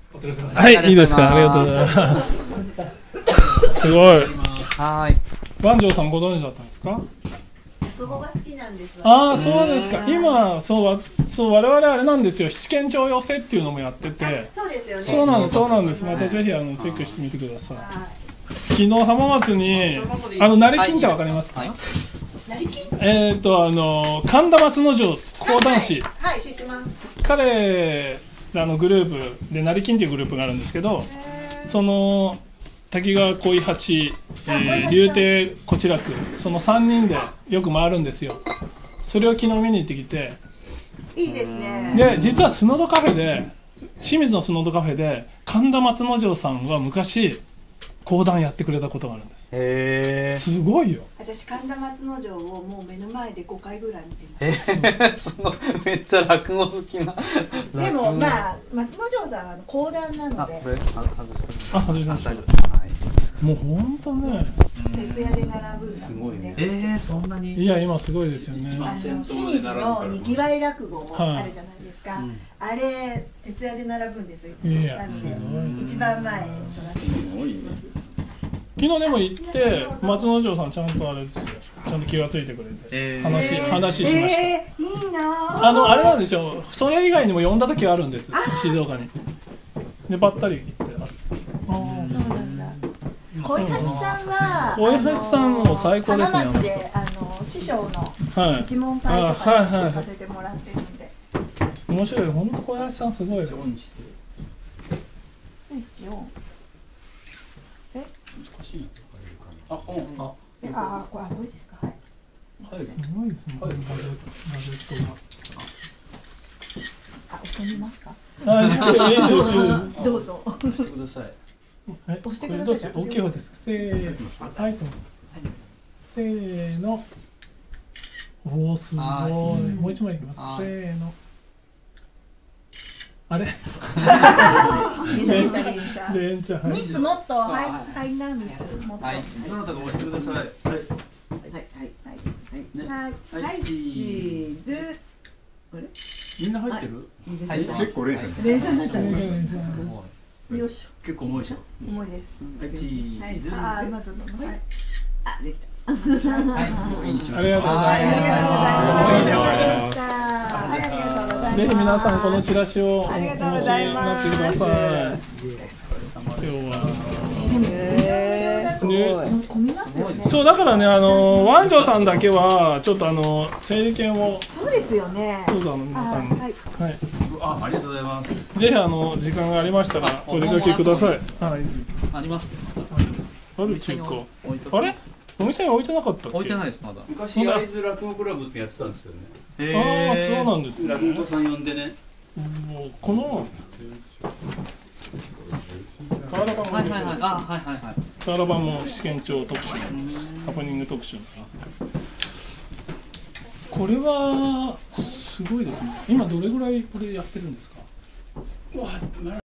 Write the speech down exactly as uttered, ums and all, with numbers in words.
はい、いいですか。ありがとうございます。すごい。 はい。 万丈さんご存知だったんですか？ 国語が好きなんです。 ああ、そうですか。今、そう、そう、我々あれなんですよ。七軒町寄せっていうのもやってて。 そうですよね。 そうなんです、そうなんです。またぜひ、あの、チェックしてみてください。昨日浜松に、あの、成金ってわかりますか？ 成金？ えっと、あの、神田松之丞講談師。 はい、知ってます。 彼らのグループで、成金っていうグループがあるんですけど。その。滝川恋八、えー、竜亭小知楽、そのさんにんでよく回るんですよ。それを昨日見に行ってきて、 いいですね。 で実はスノードカフェで、清水のスノードカフェで神田松之丞さんは昔講談やってくれたことがあるんです。 へー、 すごいよ。 私神田松之丞をもう目の前でごかいぐらい見てます。 えー、そのめっちゃ落語好きな。 でもまあ松之丞さんは講談なので。 これ外してみます。 あ、外しました。もう本当ね。 徹夜で並ぶんだ。 すごいね。えー、そんなに。 いや今すごいですよね。 あの清水のにぎわい落語あるじゃないですか。あれ徹夜で並ぶんですよ。 いやすごい。 一番前となってます。 昨日でも行って松之丞さんちゃんとあれですよ。ちゃんと気がついてくれて、えー、話話しました。 えー、いいな。 あのあれなんですよ。それ以外にも呼んだ時あるんです。静岡に。でばったり行って。ああ、そうなんだ。恋八さんは恋八さんも最高ですね。 浜松であの師匠の一問会とかさせてもらってるんで。 面白い。本当恋八さんすごい。 一応。え？ 難しい。 あ、あ、あ、これこれですか。はい。 はい。すごいですね。はい。バジェットが。 あ、押してみますか。 はい。いいです。 どうぞ。 押してください。 押してください。 大きい方ですか。せーの。はい。せーの。おお、すごい。もう一枚いきます。せーの。あれ。連チャ連チャ。 ミスもっとはいはいなミスもっと。 はい。どなたか押してください。はい。はいはいはいはいはいチーズ。これ？ みんな入ってる？ 結構連射。 連射になっちゃう。よし。 結構重いでしょ。 重いです。 はいチーズ。 あ、今どんどん。はい。あ、できた。 はい、いいにします。 ありがとうございます。 ありがとうございます。 ぜひ皆さんこのチラシをおあり持ちにがとうございまなってくだす。 さい。今日は。 ね、混みますよね。 そうだからね、あの湾長さんだけはちょっとあの整理券を。 そうですよね。 どうぞあの皆さんに。はい。 あ、ありがとうございます。 ぜひあの時間がありましたらお出かけください。はい。 あります。 ある中古。あれ？お店に置いてなかったっけ？ 置いてないですまだ。 昔会津落語クラブってやってたんですよね。 ああ、そうなんです。 落語家さん呼んでね。 もうこの瓦版もはいはいはい。あ、はいはいはい。 瓦版も試験帳特集なんです。ハプニング特集。これはすごいですね。今どれぐらいこれやってるんですか？